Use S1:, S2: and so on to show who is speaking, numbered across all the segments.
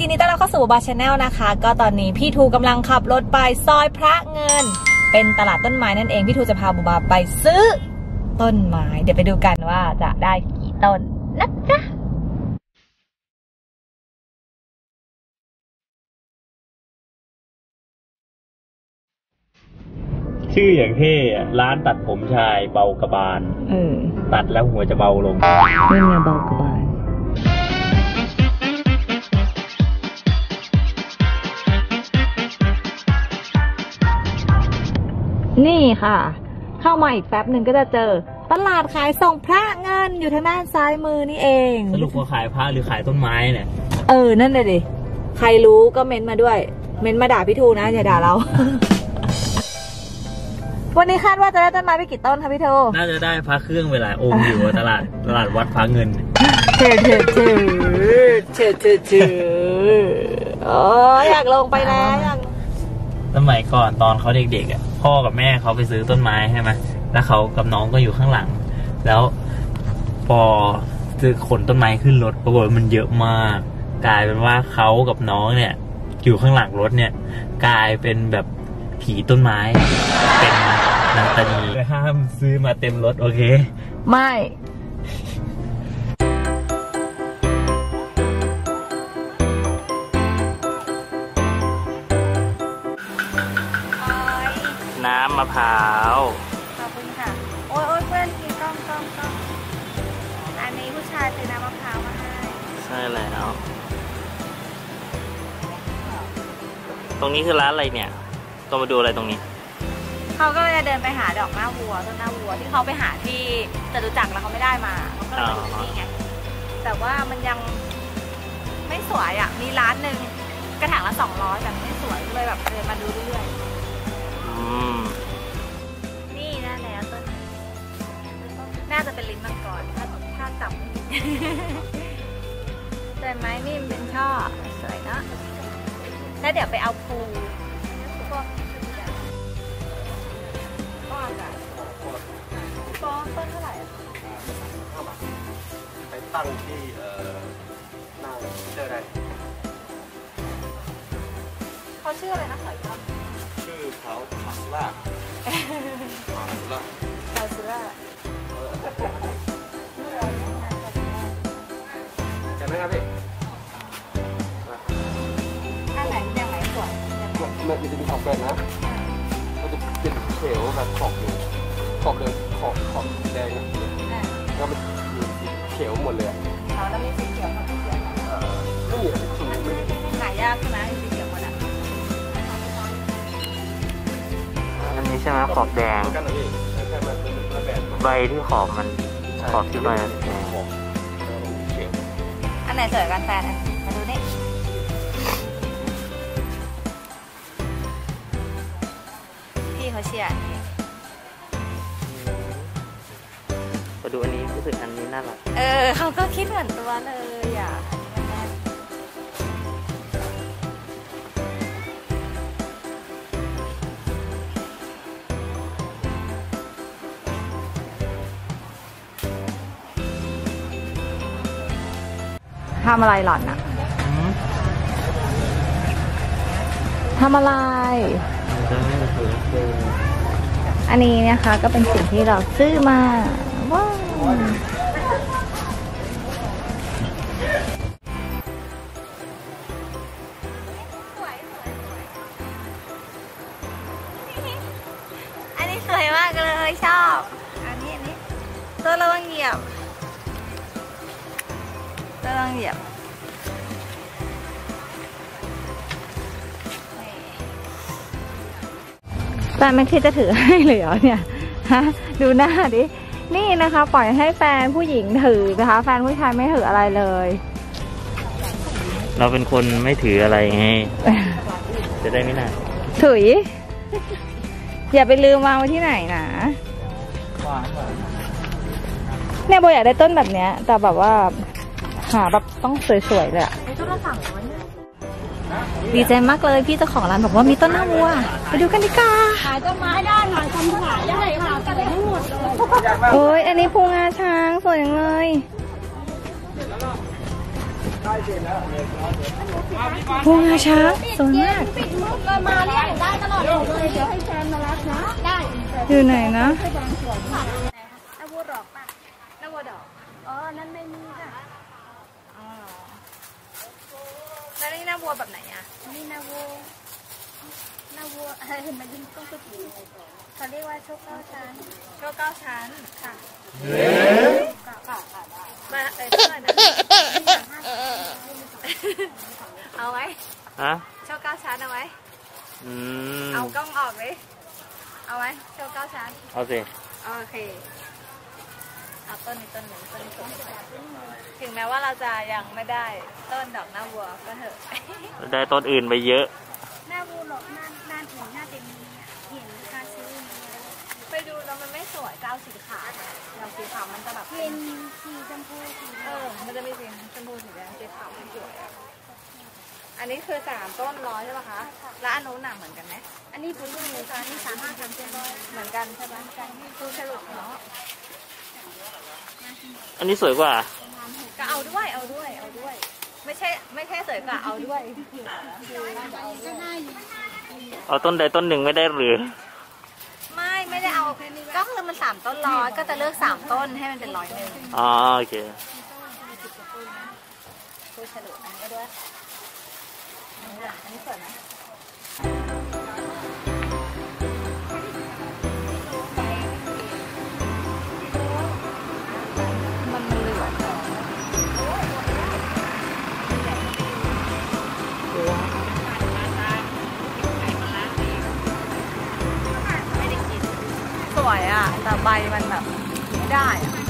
S1: ยินดีต้อนรับเข้าสู่บาชาแนลนะคะก็ตอนนี้พี่ทูกำลังขับรถไปซอยพระเงินเป็นตลาดต้นไม้นั่นเองพี่ทูจะพาบูบาไปซื้อต้นไม้เดี๋ยวไปดูกันว่าจะได้กี่ต้นนะจ๊ะ
S2: ชื่ออย่างเท่ร้านตัดผมชายเบากระบาลตัดแล้วหัวจะเบาลง
S1: เป็นไงเบากระบาลนี่ค่ะเข้ามาอีกแป๊บหนึ่งก็จะเจอตลาดขายส่งพระเงินอยู่ทางด้านซ้ายมือนี่เอง
S2: สรุปว่าขายพระหรือขายต้นไม้เนี่ย
S1: นั่นเลยดิใครรู้ก็เม้นมาด้วยเม้นมาด่าพี่ทูนะอย่าด่าเราวันนี้คาดว่าจะได้ต้นไม้ไปกี่ต้นคะพี่โท
S2: น่าจะได้พระเครื่องเวลาองค์อยู่ตลาดวัดพระเงิน
S1: อยากลงไปแล้ว
S2: สมัยก่อนตอนเขาเด็กๆพ่อกับแม่เขาไปซื้อต้นไม้ใช่ไหมแล้วเขากับน้องก็อยู่ข้างหลังแล้วพอซื้อขนต้นไม้ขึ้นรถปรากฏมันเยอะมากกลายเป็นว่าเขากับน้องเนี่ยอยู่ข้างหลังรถเนี่ยกลายเป็นแบบผีต้นไม้เป็นนางตานีห้ามซื้อมาเต็มรถโอเค
S1: ไม่
S2: น้ำมะพร้าว
S1: ขอบคุณค่ะโอ้ยเพื่อนกินกล้องอันนี้ผู้ชายซื้อน้ำมะพร้าวมาให้
S2: ใช่แล้วตรงนี้คือร้านอะไรเนี่ยต้องมาดูอะไรตรงนี้
S1: เขาก็จะเดินไปหาดอกหน้าวัวต้นหน้าวัวที่เขาไปหาที่จตุจักรแล้วเขาไม่ได้มาเขาก็เลยมาดูที่นี่ไงแต่ว่ามันยังไม่สวยอ่ะมีร้านหนึ่งกระถางละ200แต่ไม่สวยก็เลยแบบเดินมาดูเรื่อยนี่น่าแล้วต้นน่าจะเป็นลิ้นมังกรถ้าจับแต่ไม้นี่มันเป็นช่อสวยเนาะแล้วเดี๋ยวไปเอาภูพวกต้นเท่าไหร่
S3: ไปตั้งที่หน้าเจออะไร
S1: เขาชื่ออะไรนะขอยครับ
S3: ชื่อเขาคาสุล่าจำไหมครับพี่
S1: อันไหนอย่างไรสวย
S3: มันจะมีขอบเกินนะมันจะเป็นเขียวแบบขอบเลยขอบแดงแล้วมันมีสีเขียวหมดเลย
S1: แล้วมีสีเขียวกับสีเขียว
S3: ไม่มีสี
S1: หายากใช่ไหมสีเขียวหมด
S2: อันนี้ใช่ไหมขอบแดงใบที่ขอบมันขอบที่ใบแดง
S1: อันไหนสวยกันแฟนมาดูนี่พี่เขาเชียร์
S2: มาดูอันนี้รู้สึกอันนี้น่ารัก
S1: เขาก็คิดเหมือนตัวเลยอ่ะทำอะไรหล่อนอะทำอะไรอันนี้นะคะก็เป็นสิ่งที่เราซื้อมาว้าวอันนี้สวยมากเลยชอบอันนี้ตัวระวังเหยียบแฟนไม่คิดจะถือให้เลยเหรอเนี่ยฮะดูหน้าดินี่นะคะปล่อยให้แฟนผู้หญิงถือนะคะแฟนผู้ชายไม่ถืออะไรเลย
S2: เราเป็นคนไม่ถืออะไรไงจะได้ไม่น่า
S1: ถืออย่าไปลืมวางไว้ที่ไหนนะเนี่ยโบอยากได้ต้นแบบเนี้ยแต่แบบว่าหาแบบต้องสวยๆเลยอะดีใจมากเลยพี่เจ้าของร้านบอกว่ามีต้นหน้าวัวไปดูกันดีกว่า
S4: ขายต้นไม้ได้ค่ะทำขายได้ค่ะขายได้หมดเลย
S1: โอ้ยอันนี้ภูงาช้างสวยจังเลยพวงงาช้างสวยมาก
S4: ปิดมุกมาเรียกได้ตลอดเลยเดี๋ยวให้แฟนมารับนะได้
S1: อยู่ไหนนะ
S4: บางส่วนค่ะ
S1: หน้าวัวดอกป่ะหน้าวัวดอกอ๋อนั่นไม่มีค่ะอ๋อแล้วนี่หน้าวัวแบบไหนอ่ะนี่หน้าวัวเห็นมันยิ่งต้องไปกี่เขาเรียกว่าโชคเก้าชั้นโชคเก้าชั้นค่ะค่ะมาเท่าไหร่นะเอาไว้
S2: ฮะ
S1: โชคเก้าชั้นเอาไว้เอากล้องออกเลยเอาไว้โชคเก้าชั้น
S2: เอาสิ
S1: โอเคเอาต้นนี้ต้นถึงแม้ว่าเราจะยังไม่ได้ต้นดอกหน้าวัวก็เถอะ
S2: ได้ต้นอื่นไปเยอะ
S4: หน้าบูหลอกหน้าถึงหน้าเต็มเห็นค่าซื้อ
S1: ไปดูแล้วมันไม่สวยเจ้าสีขาวเราสีขาวมันจะแบบ
S4: เป็นสีชมพูสี
S1: มันจะมีสีชมพูสีแดงสีขาวไม่สวยอะอันนี้คือ3 ต้นร้อยใช่ปะคะแล้วอันนู้นหนาเหมือนกันไหม
S4: อันนี้ผมดูเลยค่ะอันนี้35 30
S1: เหมือนกันใช่ปะดูสรุปเนาะ
S2: อันนี้สวยกว่า
S1: ก็เอาด้วยไม่ใช่สวยกว่าเอาด้วย
S4: ก็ได้อยู่
S2: เอาต้นใดต้นหนึ่งไม่ได้หรือ
S1: ไม่ได้เอาก็คือมัน3 ต้นร้อยก็จะเลือก3 ต้นให้มันเป็น101
S2: อ๋อโอเค
S1: ดูฉลุอันนี้ด้วยอันนี้สวยไหมมันเหลืองสวยอ่ะแต่ใบมันแบบไม่ได้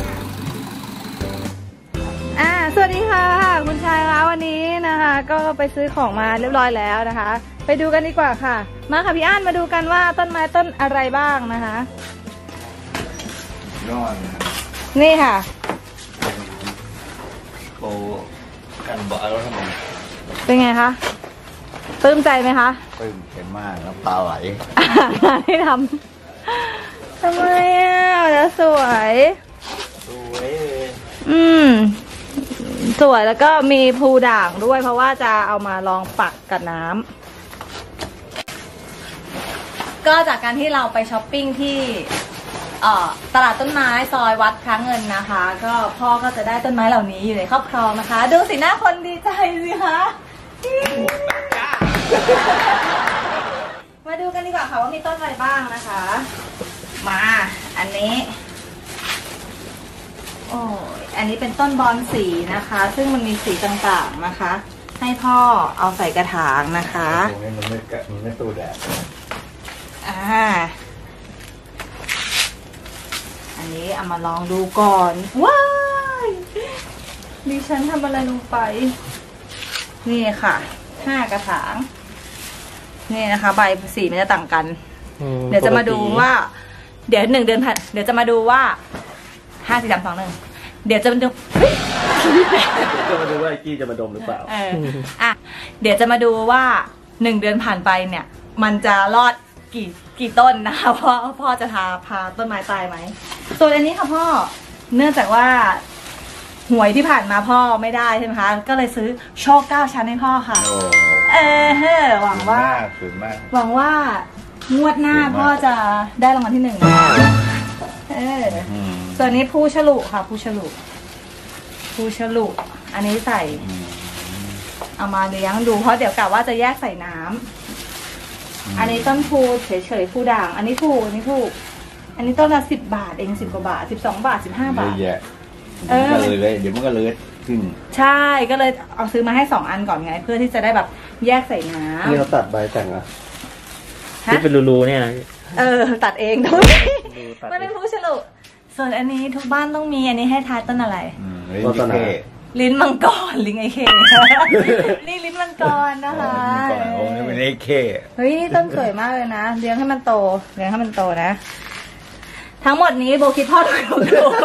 S1: สวัสดีค่ะคุณชายคะวันนี้นะคะ ก็ไปซื้อของมาเรียบร้อยแล้วนะคะ ไปดูกันดีกว่าค่ะมาค่ะพี่อ้านมาดูกันว่าต้นไม้ต้นอะไรบ้างนะคะนี่ค่ะ
S5: โบกันบอกแล้วทำไม
S1: เป็นไงคะปลื้มใจไหมคะ
S5: ปลื้มใจมากน้ำตาไหล
S1: ที่ทำทำไมอ่ะจะสวย
S5: สวยเลย
S1: สวยแล้วก็มีภูด่างด้วยเพราะว่าจะเอามาลองปักกับน้ำก็จากการที่เราไปช้อปปิ้งที่ตลาดต้นไม้ซอยวัดพระเงินนะคะ ก็พ่อก็จะได้ต้นไม้เหล่านี้อยู่ในครอบครองนะคะ ดูสีหน้าคนดีใจสิคะมาดูกันดีกว่าค่ะว่ามีต้นอะไรบ้างนะคะ มาอันนี้โอ้ยอันนี้เป็นต้นบอนสีนะคะ ซึ่งมันมีสีต่างๆนะคะ ให้พ่อเอาใส่กระถางนะคะ
S5: ตรงนี้มันไม่ตู้แดด
S1: อันนี้เอามาลองดูก่อนว้ายดิฉันทำอะไรลงไปนี่ค่ะ5 กระถางนี่นะคะ ใบสีมันจะต่างกันเดี๋ยวจะมาดูว่าเดี๋ยว1 เดือนผ่านเดี๋ยวจะมาดูว่า5 4 3 2 1เดี๋ยวจะมาดู
S5: จะมาดูว่ากี้จะมาดมหรือเปล่า
S1: เดี๋ยวจะมาดูว่า1 เดือนผ่านไปเนี่ยมันจะรอดกี่ต้นนะคะพ่อจะพาต้นไม้ตายไหมส่วนอันนี้ค่ะพ่อเนื่องจากว่าหวยที่ผ่านมาพ่อไม่ได้ใช่ไหมคะก็เลยซื้อโชค9 ชั้นให้พ่อค่ะหวังว่างวดหน้าพ่อจะได้รางวัลที่1ส่วนนี้ภูฉลุค่ะภูฉลุอันนี้ใส่เอามาเลี้ยงดูเพราะเดี๋ยวกะว่าจะแยกใส่น้ำอันนี้ต้นภูเฉยๆภูด่างอันนี้ภูอันนี้ต้นละ10 บาทเอง10 กว่าบาท12 บาท15 บาท
S5: เดี๋ยวมันก็เลยขึ้น
S1: ใช่ก็เลยเอาซื้อมาให้2 อันก่อนไงเพื่อที่จะได้แบบแยกใส่น้ำ
S5: นี่เขาตัดใบแต่งอะ
S2: ที่เป็นรูๆเนี่ยนะ
S1: ตัดเองด้วยมันเป็นภูฉลุส่วนอันนี้ทุกบ้านต้องมีอันนี้ให้ทายต้นอะไรลิ้นมังกรลิงไอเคนี่ลิ้นมังกรนะคะ
S5: โอ้นี่เป็นไอเค
S1: เฮ้ยต้นสวยมากเลยนะเลี้ยงให้มันโตนะทั้งหมดนี้โบคิดพ่อถูก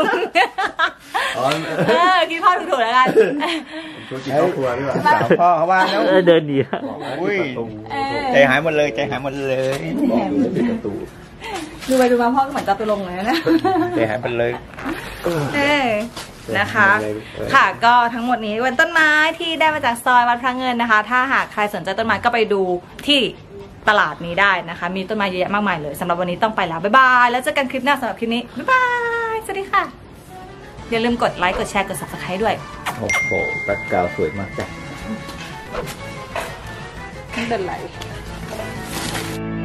S1: คิดพ่อถูกแล้วกัน
S5: กินข้าวครัวด้วยสาวพ่อเขาว่าแล้ว
S2: เดินดี
S5: อุ้ยใจหายหมดเลย
S1: ดูไปดูมาพ่อก็เหมือนจะไปลงเลยนะ
S5: ใจหายหมดเลย
S1: นะคะ ค่ะก็ทั้งหมดนี้เป็นต้นไม้ที่ได้มาจากซอยวัดพระเงินนะคะ ถ้าหากใครสนใจต้นไม้ก็ไปดูที่ตลาดนี้ได้นะคะ มีต้นไม้เยอะแยะมากมายเลยสำหรับวันนี้ต้องไปแล้วบ๊ายบายแล้วเจอกันคลิปหน้าสำหรับคลิปนี้บ๊ายบายสวัสดีค่ะอย่าลืมกดไลค์กดแชร์กด subscribe ด้วย
S5: โอ้โหแบ็คกราวด์สวยมากจ้ะ
S1: ไม่เป็นไร